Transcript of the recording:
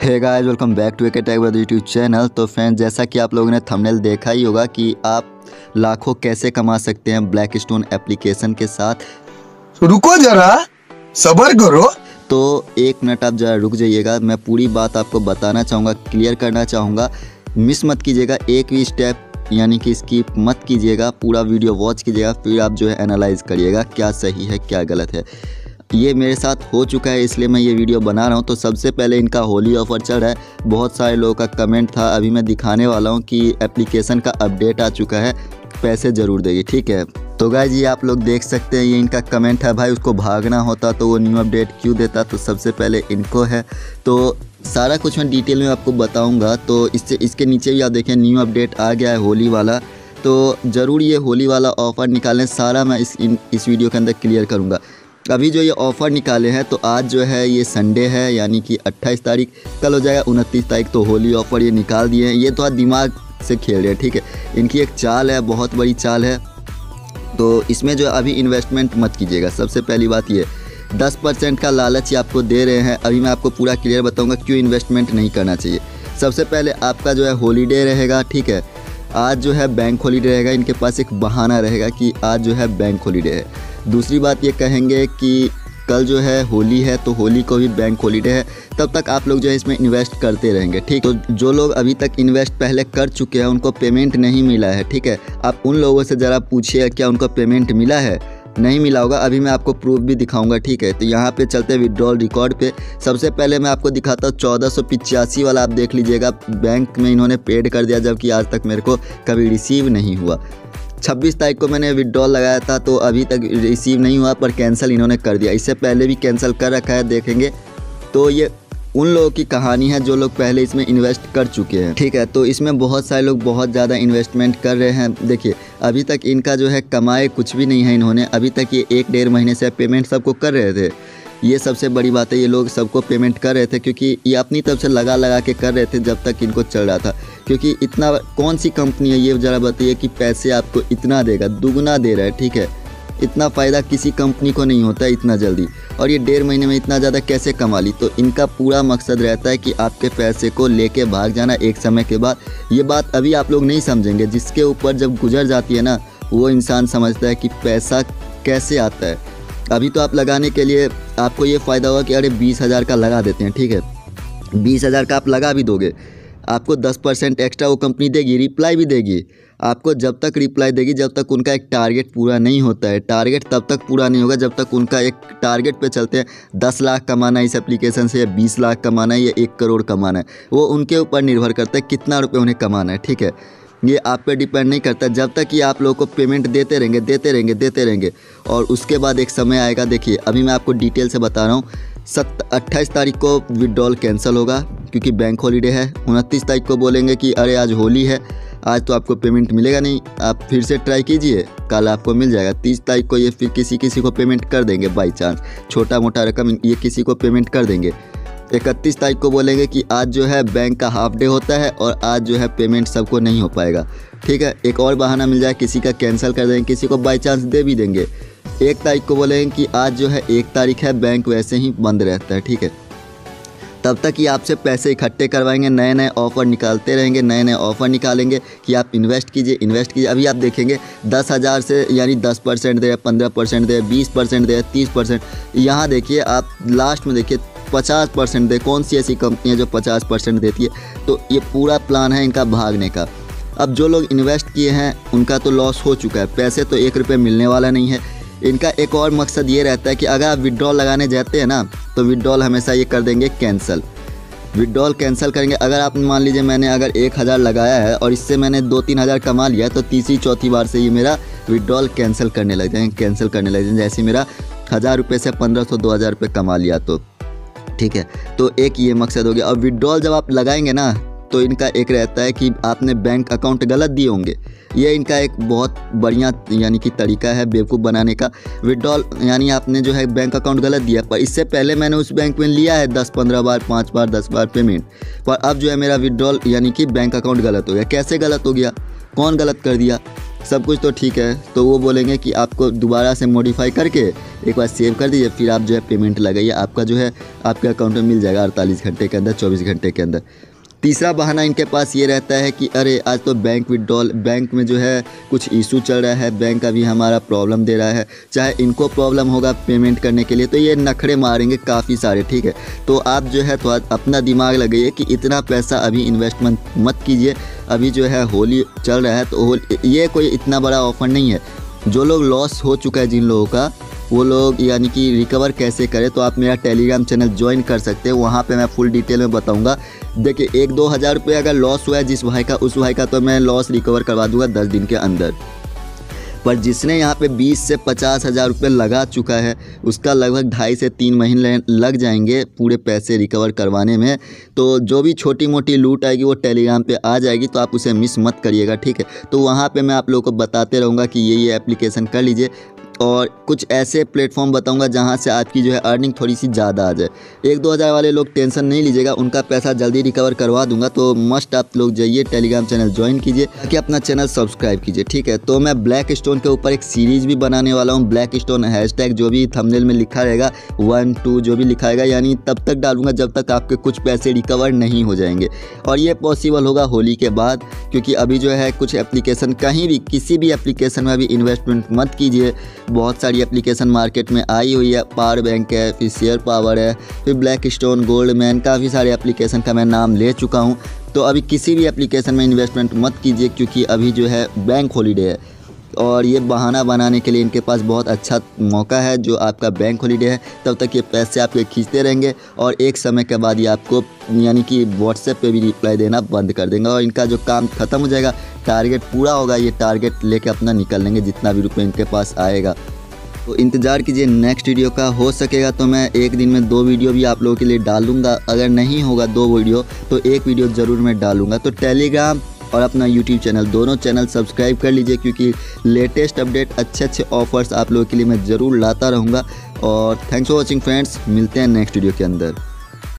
Hey guys, welcome back to tech with YouTube channel. तो friends, जैसा कि आप लोगों ने थंबनेल देखा ही होगा कि आप लाखों कैसे कमा सकते हैं ब्लैकस्टोन एप्लीकेशन के साथ। रुको जरा, सब्र करो। तो एक मिनट आप जरा रुक जाइएगा, मैं पूरी बात आपको बताना चाहूँगा, क्लियर करना चाहूँगा। मिस मत कीजिएगा, एक भी स्टेप यानी कि स्किप मत कीजिएगा, पूरा वीडियो वॉच कीजिएगा, फिर आप जो है एनालाइज करिएगा क्या सही है क्या गलत है। ये मेरे साथ हो चुका है, इसलिए मैं ये वीडियो बना रहा हूँ। तो सबसे पहले इनका होली ऑफर चल रहा है। बहुत सारे लोगों का कमेंट था, अभी मैं दिखाने वाला हूँ कि एप्लीकेशन का अपडेट आ चुका है, पैसे ज़रूर देगी, ठीक है। तो गाइस, ये आप लोग देख सकते हैं, ये इनका कमेंट है। भाई, उसको भागना होता तो वो न्यू अपडेट क्यों देता। तो सबसे पहले इनको है, तो सारा कुछ मैं डिटेल में आपको बताऊँगा। तो इसके नीचे भी आप देखें, न्यू अपडेट आ गया है होली वाला। तो ज़रूर ये होली वाला ऑफ़र निकालें, सारा मैं इस वीडियो के अंदर क्लियर करूँगा। अभी जो ये ऑफ़र निकाले हैं, तो आज जो है ये संडे है, यानी कि 28 तारीख, कल हो जाएगा 29 तारीख। तो होली ऑफ़र ये निकाल दिए हैं। ये थोड़ा दिमाग से खेल रहे हैं, ठीक है। इनकी एक चाल है, बहुत बड़ी चाल है। तो इसमें जो अभी इन्वेस्टमेंट मत कीजिएगा। सबसे पहली बात ये 10% का लालच आपको दे रहे हैं। अभी मैं आपको पूरा क्लियर बताऊँगा क्यों इन्वेस्टमेंट नहीं करना चाहिए। सबसे पहले आपका जो है होलीडे रहेगा, ठीक है। आज जो है बैंक हॉलीडे रहेगा, इनके पास एक बहाना रहेगा कि आज जो है बैंक हॉलीडे है। दूसरी बात ये कहेंगे कि कल जो है होली है, तो होली को भी बैंक हॉलीडे है, तब तक आप लोग जो है इसमें इन्वेस्ट करते रहेंगे, ठीक। तो जो लोग अभी तक इन्वेस्ट पहले कर चुके हैं, उनको पेमेंट नहीं मिला है, ठीक है। आप उन लोगों से ज़रा पूछिए क्या उनको पेमेंट मिला है। नहीं मिला होगा, अभी मैं आपको प्रूफ भी दिखाऊंगा, ठीक है। तो यहाँ पे चलते हैं विड्रॉल रिकॉर्ड पे। सबसे पहले मैं आपको दिखाता हूँ 1485 वाला, आप देख लीजिएगा। बैंक में इन्होंने पेड कर दिया, जबकि आज तक मेरे को कभी रिसीव नहीं हुआ। 26 तारीख को मैंने विड्रॉल लगाया था, तो अभी तक रिसीव नहीं हुआ, पर कैंसिल इन्होंने कर दिया। इससे पहले भी कैंसिल कर रखा है, देखेंगे। तो ये उन लोगों की कहानी है जो लोग पहले इसमें इन्वेस्ट कर चुके हैं, ठीक है। तो इसमें बहुत सारे लोग बहुत ज़्यादा इन्वेस्टमेंट कर रहे हैं। देखिए, अभी तक इनका जो है कमाए कुछ भी नहीं है इन्होंने। अभी तक ये 1-1.5 महीने से पेमेंट सबको कर रहे थे। ये सबसे बड़ी बात है, ये लोग सबको पेमेंट कर रहे थे, क्योंकि ये अपनी तरफ से लगा के कर रहे थे जब तक इनको चल रहा था। क्योंकि इतना कौन सी कंपनी है ये ज़रा बताइए कि पैसे आपको इतना देगा, दुगना दे रहा है, ठीक है। इतना फ़ायदा किसी कंपनी को नहीं होता इतना जल्दी, और ये 1.5 महीने में इतना ज़्यादा कैसे कमा ली। तो इनका पूरा मकसद रहता है कि आपके पैसे को लेके भाग जाना एक समय के बाद। ये बात अभी आप लोग नहीं समझेंगे, जिसके ऊपर जब गुजर जाती है ना, वो इंसान समझता है कि पैसा कैसे आता है। अभी तो आप लगाने के लिए आपको ये फ़ायदा होगा कि अरे 20,000 का लगा देते हैं, ठीक है। 20,000 का आप लगा भी दोगे, आपको 10% एक्स्ट्रा वो कंपनी देगी, रिप्लाई भी देगी आपको। जब तक रिप्लाई देगी, जब तक उनका एक टारगेट पूरा नहीं होता है। टारगेट तब तक पूरा नहीं होगा जब तक उनका एक टारगेट पे चलते हैं। 10 लाख कमाना है इस एप्लीकेशन से, या 20 लाख कमाना है, या 1 करोड़ कमाना है, वो उनके ऊपर निर्भर करता है कितना रुपये उन्हें कमाना है, ठीक है। ये आप पे डिपेंड नहीं करता। जब तक कि आप लोगों को पेमेंट देते रहेंगे, और उसके बाद एक समय आएगा। देखिए, अभी मैं आपको डिटेल से बता रहा हूँ। 28 तारीख को विड्रॉल कैंसिल होगा क्योंकि बैंक हॉलीडे है। 29 तारीख को बोलेंगे कि अरे आज होली है, आज तो आपको पेमेंट मिलेगा नहीं, आप फिर से ट्राई कीजिए, कल आपको मिल जाएगा। 30 तारीख को ये फिर किसी को पेमेंट कर देंगे, बाई चांस छोटा मोटा रकम ये किसी को पेमेंट कर देंगे। 31 तारीख को बोलेंगे कि आज जो है बैंक का हाफ डे होता है, और आज जो है पेमेंट सबको नहीं हो पाएगा, ठीक है। एक और बहाना मिल जाए, किसी का कैंसिल कर देंगे, किसी को बाई चांस दे भी देंगे। 1 तारीख को बोलेंगे कि आज जो है 1 तारीख है, बैंक वैसे ही बंद रहता है, ठीक है। तब तक ही आपसे पैसे इकट्ठे करवाएंगे, नए नए ऑफ़र निकालते रहेंगे, नए नए ऑफ़र निकालेंगे कि आप इन्वेस्ट कीजिए। अभी आप देखेंगे 10,000 से यानी 10% दे, 15% दे, 20% दे, 30%। यहाँ देखिए, आप लास्ट में देखिए 50% दे। कौन सी ऐसी कंपनी है जो 50% देती है। तो ये पूरा प्लान है इनका भागने का। अब जो लोग इन्वेस्ट किए हैं उनका तो लॉस हो चुका है, पैसे तो 1 रुपये मिलने वाला नहीं है। इनका एक और मकसद ये रहता है कि अगर आप विड्रॉल लगाने जाते हैं ना, तो विड्रॉल हमेशा ये कर देंगे कैंसिल। विड्रॉल कैंसिल करेंगे। अगर आप मान लीजिए मैंने अगर 1,000 लगाया है और इससे मैंने 2-3 हज़ार कमा लिया, तो तीसरी चौथी बार से ये मेरा विड्रॉल कैंसिल करने लग जाएंगे। जैसे मेरा 1,000 रुपये से 1,500-2,000 रुपये कमा लिया, तो ठीक है। तो एक ये मकसद हो गया। और विड्रॉल जब आप लगाएंगे ना, तो इनका एक रहता है कि आपने बैंक अकाउंट गलत दिए होंगे। ये इनका एक बहुत बढ़िया यानी कि तरीका है बेवकूफ़ बनाने का। विड्रॉल यानी आपने जो है बैंक अकाउंट गलत दिया, पर इससे पहले मैंने उस बैंक में लिया है 10-15 बार, 5 बार, 10 बार पेमेंट, पर अब जो है मेरा विड्रॉल यानी कि बैंक अकाउंट गलत हो गया। कैसे गलत हो गया, कौन गलत कर दिया? सब कुछ तो ठीक है, तो वो बोलेंगे कि आपको दोबारा से मॉडिफाई करके एक बार सेव कर दीजिए, फिर आप जो है पेमेंट लगाइए, आपका जो है आपके अकाउंट में मिल जाएगा 48 घंटे के अंदर, 24 घंटे के अंदर। तीसरा बहाना इनके पास ये रहता है कि अरे आज तो बैंक विड्रॉल, बैंक में जो है कुछ इशू चल रहा है, बैंक अभी हमारा प्रॉब्लम दे रहा है, चाहे इनको प्रॉब्लम होगा पेमेंट करने के लिए, तो ये नखरे मारेंगे काफ़ी सारे, ठीक है। तो आप जो है थोड़ा अपना दिमाग लगाइए कि इतना पैसा अभी इन्वेस्टमेंट मत कीजिए, अभी जो है होली चल रहा है, तो ये कोई इतना बड़ा ऑफर नहीं है। जो लोग लॉस हो चुका है जिन लोगों का, वो लोग यानी कि रिकवर कैसे करें, तो आप मेरा टेलीग्राम चैनल ज्वाइन कर सकते हैं, वहाँ पे मैं फुल डिटेल में बताऊँगा। देखिए 1-2 हज़ार रुपये अगर लॉस हुआ है जिस भाई का, उस भाई का तो मैं लॉस रिकवर करवा दूँगा 10 दिन के अंदर। पर जिसने यहाँ पे 20 से 50 हज़ार रुपये लगा चुका है, उसका लगभग 2.5 से 3 महीने लग जाएंगे पूरे पैसे रिकवर करवाने में। तो जो भी छोटी मोटी लूट आएगी वो टेलीग्राम पे आ जाएगी, तो आप उसे मिस मत करिएगा, ठीक है। तो वहाँ पे मैं आप लोगों को बताते रहूँगा कि ये एप्लीकेशन कर लीजिए, और कुछ ऐसे प्लेटफॉर्म बताऊंगा जहां से आपकी जो है अर्निंग थोड़ी सी ज़्यादा आ जाए। 1-2 हज़ार वाले लोग टेंशन नहीं लीजिएगा, उनका पैसा जल्दी रिकवर करवा दूंगा। तो मस्ट आप लोग जाइए टेलीग्राम चैनल ज्वाइन कीजिए, ताकि अपना चैनल सब्सक्राइब कीजिए, ठीक है। तो मैं ब्लैक स्टोन के ऊपर एक सीरीज़ भी बनाने वाला हूँ। ब्लैक स्टोन हैशटैग जो भी थंबनेल में लिखा रहेगा 1, 2 जो भी लिखा रहेगा, यानी तब तक डालूंगा जब तक आपके कुछ पैसे रिकवर नहीं हो जाएंगे। और ये पॉसिबल होगा होली के बाद, क्योंकि अभी जो है कुछ एप्लीकेशन, कहीं भी किसी भी एप्लीकेशन में अभी इन्वेस्टमेंट मत कीजिए। बहुत सारी एप्लीकेशन मार्केट में आई हुई है, पावर बैंक है, फिर शेयर पावर है, फिर ब्लैक स्टोन, गोल्डमैन, काफ़ी सारे एप्लीकेशन का मैं नाम ले चुका हूं। तो अभी किसी भी एप्लीकेशन में इन्वेस्टमेंट मत कीजिए, क्योंकि अभी जो है बैंक हॉलीडे है, और ये बहाना बनाने के लिए इनके पास बहुत अच्छा मौका है। जो आपका बैंक हॉलीडे है तब तक ये पैसे आपके खींचते रहेंगे, और एक समय के बाद ये आपको यानी कि व्हाट्सएप पे भी रिप्लाई देना बंद कर देंगे, और इनका जो काम ख़त्म हो जाएगा, टारगेट पूरा होगा, ये टारगेट लेके अपना निकल लेंगे जितना भी रुपये इनके पास आएगा। तो इंतज़ार कीजिए नेक्स्ट वीडियो का। हो सकेगा तो मैं एक दिन में 2 वीडियो भी आप लोगों के लिए डालूंगा, अगर नहीं होगा 2 वीडियो तो 1 वीडियो ज़रूर मैं डालूंगा। तो टेलीग्राम और अपना यूट्यूब चैनल, दोनों चैनल सब्सक्राइब कर लीजिए, क्योंकि लेटेस्ट अपडेट, अच्छे ऑफर्स आप लोगों के लिए मैं ज़रूर लाता रहूँगा। और थैंक्स फॉर वॉचिंग फ्रेंड्स, मिलते हैं नेक्स्ट वीडियो के अंदर।